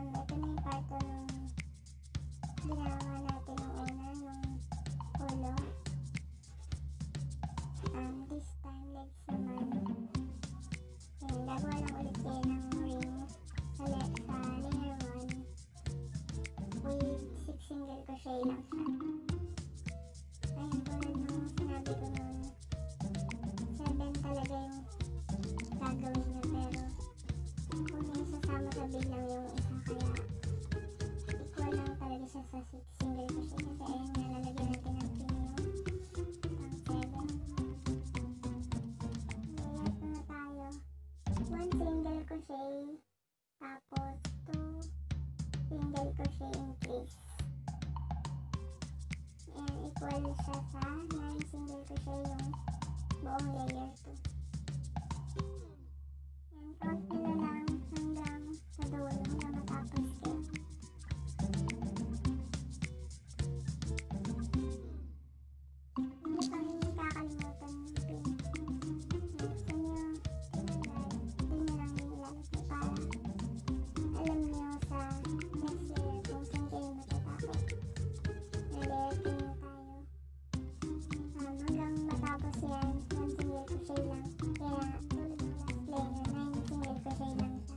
ito na yung part nung ginawa natin yung una, yung ulo. This time, legs naman. Ayan, gagawa lang ulit kayo ng ring sa layer 1 with 6 single crochet lang siya. Ayan, tulad nung sinabi ko nun, 7 talaga yung gagawin nyo, pero kung isasama sa biglang yung isa, kaya equal lang talaga siya sa 6 single crochet, kasi ayan nga, lalagyan natin ng pin yung pang 7. Layer na tayo, 1 single crochet, tapos 2 single crochet increase. Ayan, equal siya sa 9 single crochet yung buong layer 2. Ayan, konti na lang hanggang sa dulo, hanggang matapos kayo. Hindi pa rin kakalimutan yung pin. Gusto nyo tinanggal, hindi nyo lang yung ilalagay para alam nyo sa next layer kung saan kayo matatapos. Layer 2 na tayo. Hanggang matapos yan, 1 single crochet lang. Kaya tulad ng last layer, 9 single crochet lang siya.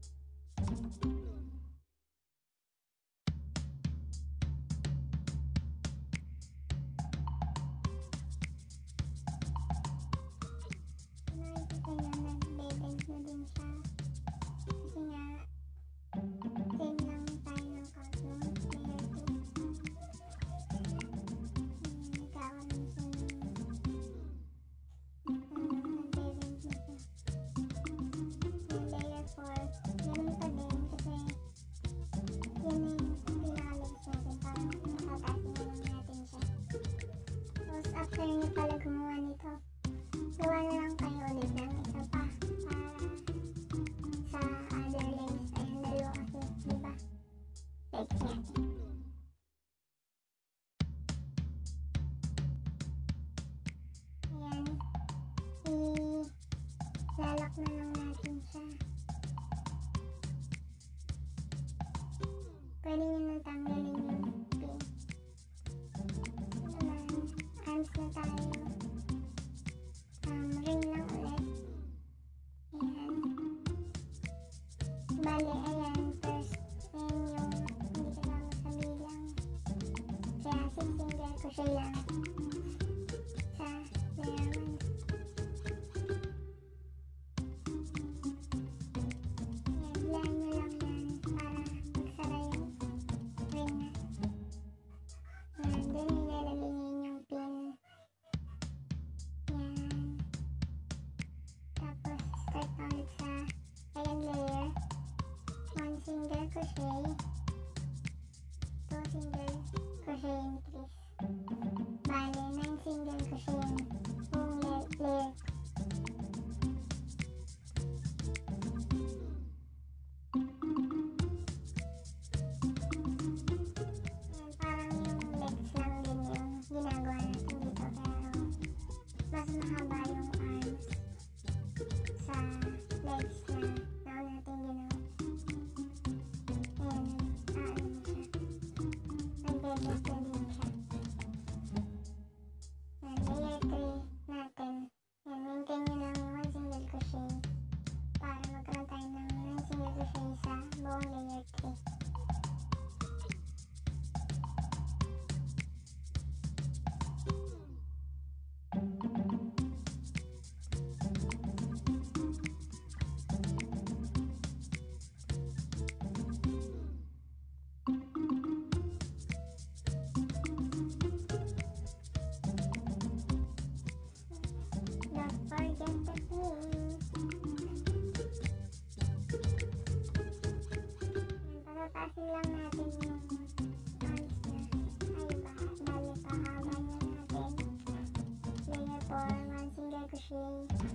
Nakikita nyo, nag-bend na din siya. Kasi nga, same lang tayo ng count nung layer 2. Nagkakaroon siya ng nag-bend na siya. Yung layer 4, ganun pa din kasi yun yung pinaka-legs natin, parang matatasin na lang natin siya. Tapos after nyo pala gumawa nito, gawa na lang kayo ulit ng isa pa para sa other legs. Ayun, dalawa kasi, diba? Legs natin. Ayan, ilalak na lang natin siya. Pwede nyo nang tanggalin yung pin. Ito naman, arms na tayo. Ring lang ulit. Ayan. Bale, ayan, first, ayan yung hindi kasama sa bilang. Kaya 6 single crochet lang sa layer 1. Ayan, blind nyo lang yan para magsara yung ring na. Ayan, dun ilalagay nyo yung pin. Ayan. Tapos, start na ulit sa second layer. 1 single crochet, 2 single crochet increase. Bale, 9 single crochet yung buong layer. Ayan, parang yung legs lang din yung ginagawa natin dito, pero mas mahaba yung arms sa legs na natin ginawa. Ayan, ano siya, nag-bend na din siya. Ayan, layer 3 natin. Ayan, maintain nyo lang 1 single crochet para magkaroon tayo ng 9 single crochet sa buong layer 3. Don't forget the pin. Patatasin lang natin yung arms niya. Ay ba, bali pahaba niya natin. Layer 4, 1 single crochet.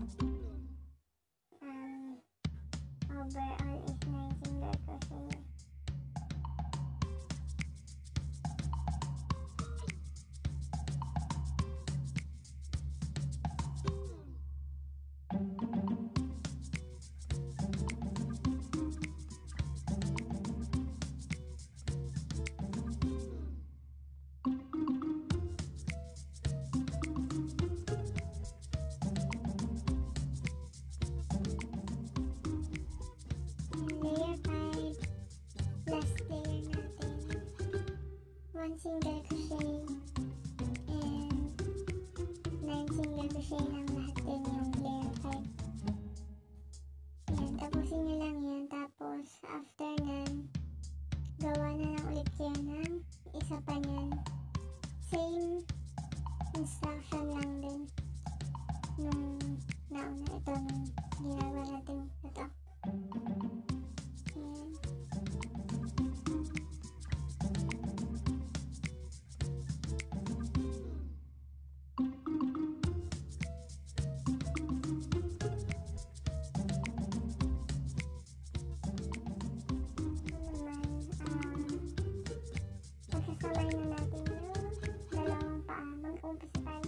Overall is 9 single crochet.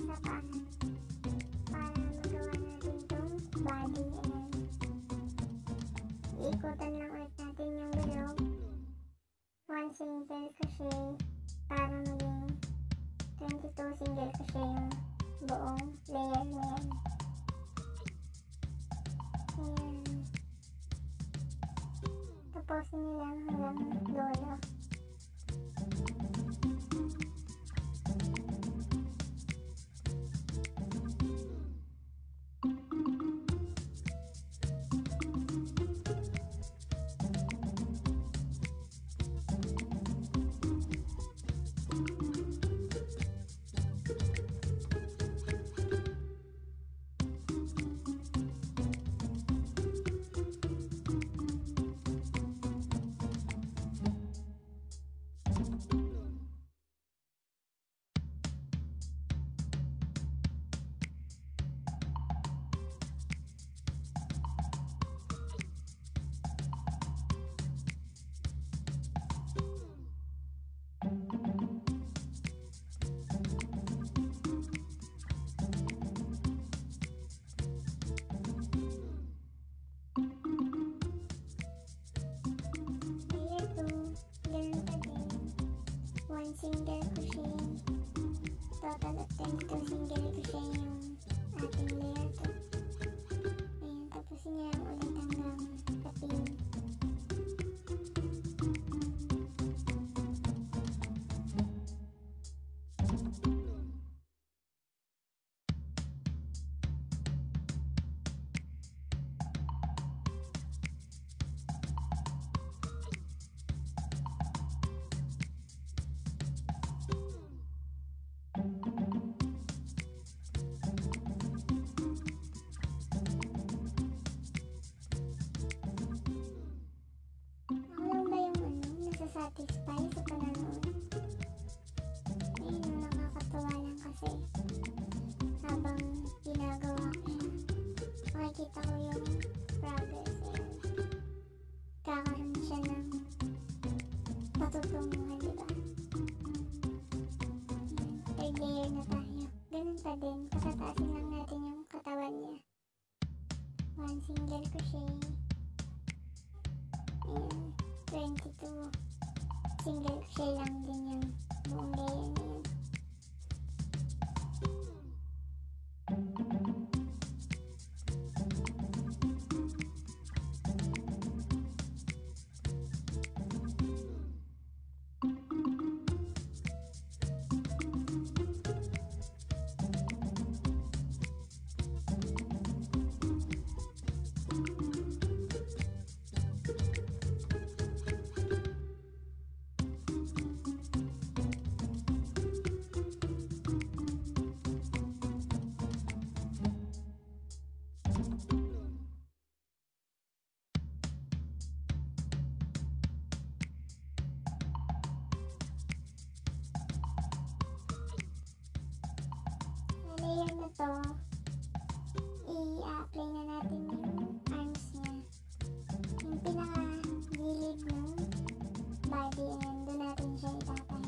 sa paa para magawa natin itong body. Ayan. Iikutan lang ulit natin yung bilog. 1 single crochet para maging 22 single crochet yung buong layer na yan. Ayan. Tapusin nyo lang hanggang dulo. Single crochet, total of 22 single crochet yung ating layer to. Ayan, tapusin niya lang ulit hanggang sa pin. Satisfy sa pananood. Ayun, nakakatuwa lang kasi habang ginagawa ko makikita ko yung progress. Ayan. Kakaroon siya ng patutunguhan, diba? Third layer na tayo. Ganun pa din, patataasin lang natin yung katawan niya. 1 single crochet. Ayan, 22 single crochet lang din yung buong layer na yun. Layer na to, i-apply na natin yung arms niya. Yung pinaka-gilid ng body, ayan, doon natin siya itatay.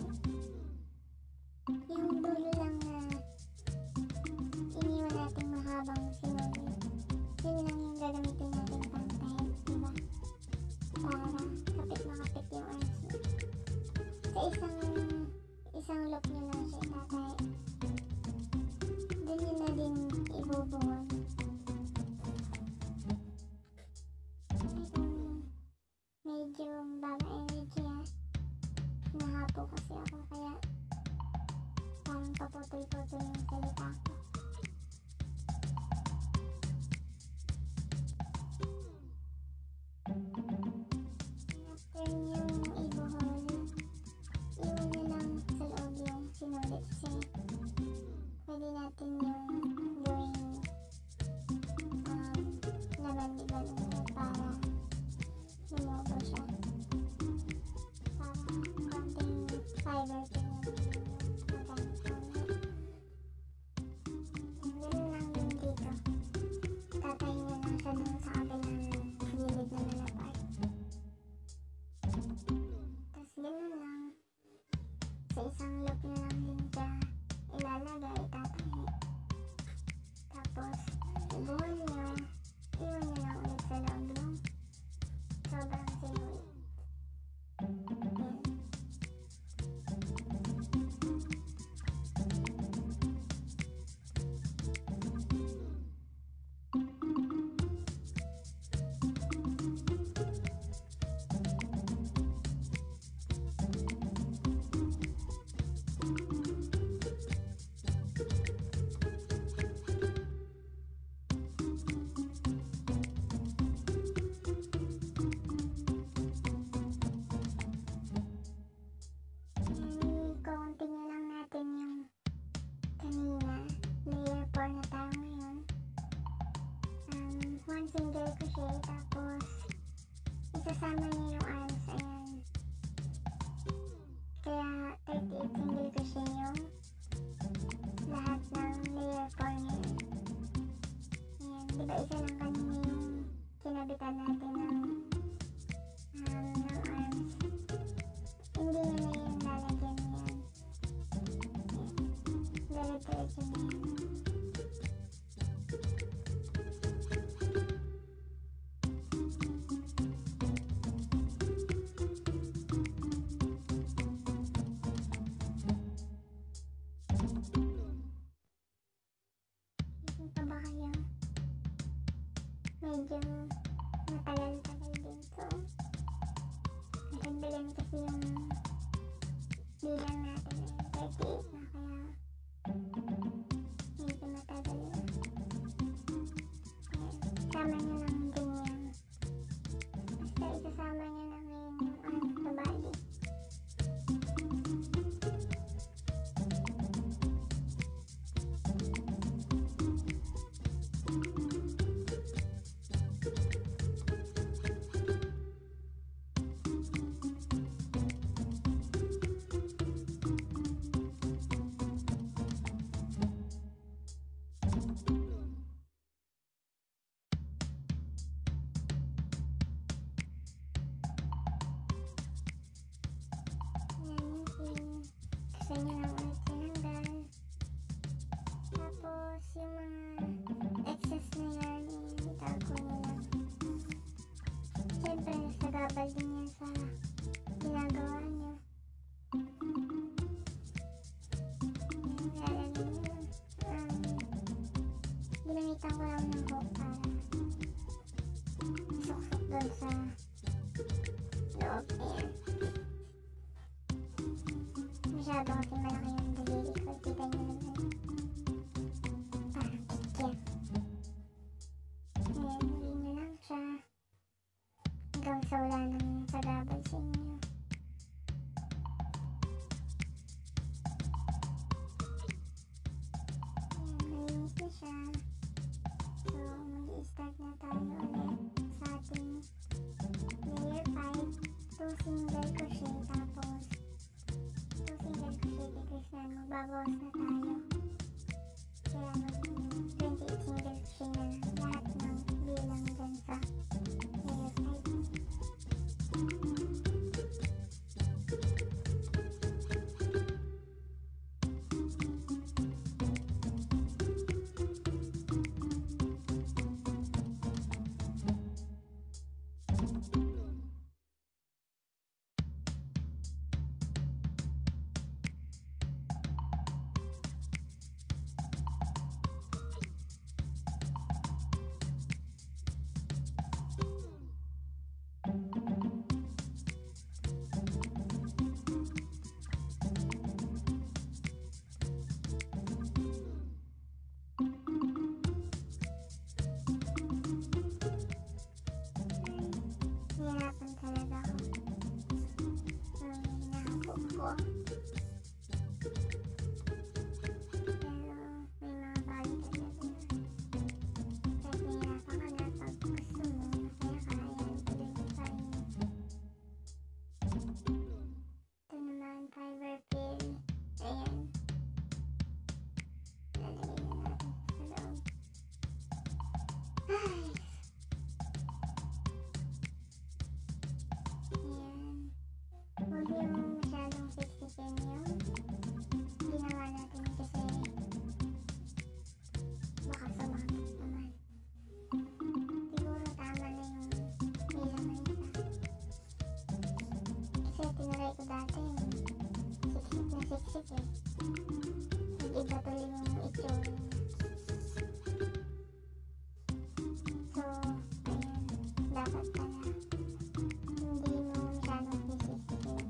Yung dulo lang na iniwan natin mahabang sinuli, yun lang yung gagamitin natin pang-tie, diba? Para kapit na kapit yung arms niya. Sa isang loop nyo lang siya itatay. Doon yun na din ibubuhon. Medyo baba energy ha. Nahapo kasi ako kaya parang paputol-putol yung salita ko. After yung ibuhon, iwan nyo lang sa loob yung sinulit kasi pwede natin yung gawing laban-liban para lumobo siya. Para konting fiber din yung magamit namin. buhol nyo, iwan nyo na ulit sa loob ng sobrang sinuwi. Continue lang natin yung kanina. Layer 4 na tayo ngayon. One single crochet, tapos isasama niyo yung arms. Ayan. Kaya 38 single crochet yung lahat ng layer 4 ngayon. Ayan. Diba isa lang kanina yung kinabitan natin ng arms. Hindi na yung lalagyan yan. Diretso na yan. Isip pa ba kayo? Medyo matagal-tagal din to. Nagbilan kasi yung bilang natin ay 38 na, kaya medyo matagal yun. Sama nyo lang din yan. Basta isasama nyo lang ngayon yung arms sa body. Gusto nyo lang ulit sinanggal. Tapos yung mga excess na yarn, itago nyo lang. Siyempre nasagabal din yan sa ginagawa nyo. Lalagyan nyo. Ginamitan ko lang ng hook para suksok doon sa loob. Ayan. Masyado kasi malaki yung daliri ko. Kita nyo naman. Parang kikya. Ayan, hindi nyo lang siya. Hanggang sa wala nang sagabal sa inyo. Ayan, malinis na siya. So, mag-i-start na tayo ulit sa ating layer 5. 2 single crochet, tapos 2 single crochet, because na magbabawas na tayo. Kaya maging 28 single crochet na lahat ng bilang dyan sa layer 5. basic eh. Iba tuloy yung itsura niya. So, ayan. Dapat pala hindi mo masyadong sisisikin.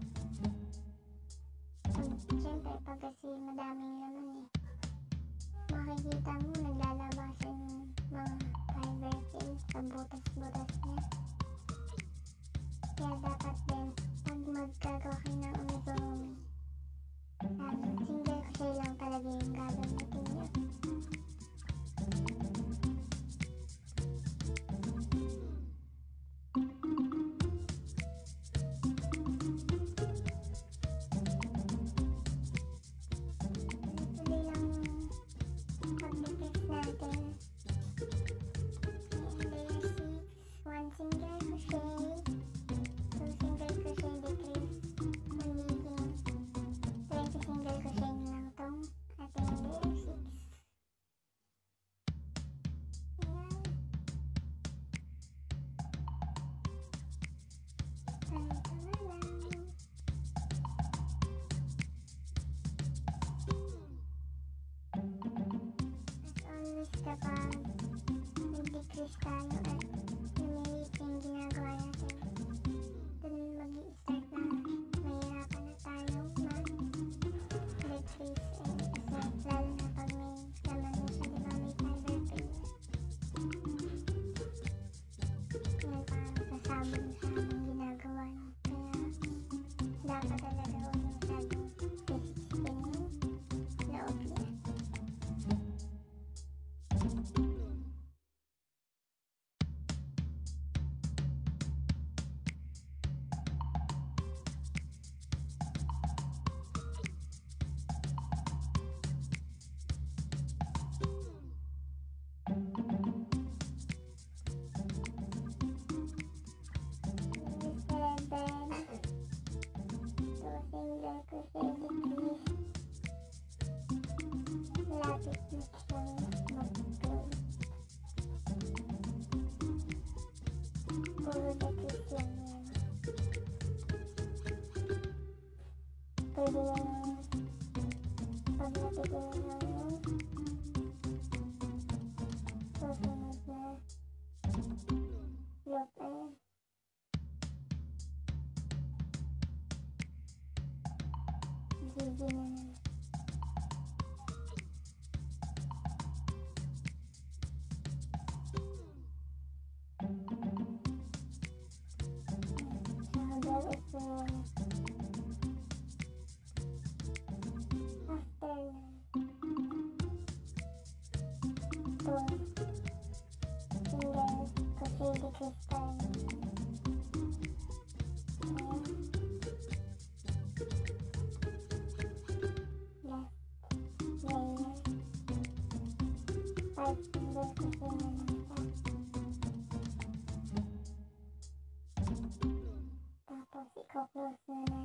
Siyempre, pag kasi madaming laman eh, makikita mo naglalabasan yung mga fiber tail sa butas-butas niya. Kaya dapat din, pag magkagawa kayo ng amigurumi, single crochet lang talaga yung gagamitin niyo. Tuloy lang yung pag-decrease natin. Layer 6, 1 single crochet, 2 single crochet decrease, magiging 20 single crochet lang tong ating layer 6. Ayan. Ganito na lang. As always, kapag nag-decrease tayo at lumilit yung ginagawa natin, dun mag-i-start na mahirapan na tayo mag-decrease kasi lalo na pag may laman na siya, diba may fiber tail. Yan parang kasabong-sabong ginagawa niyo. Kaya dapat talaga huwag yung masyadong sisisikin yung loob niya. Pwede yung pag natigil lang yung susunod na loop. Ayan. GG na naman. So, there is yung after to single crochet decrease tayo. Ayan. Last layer. 5 single crochet na lang siya. Tapos, i-close na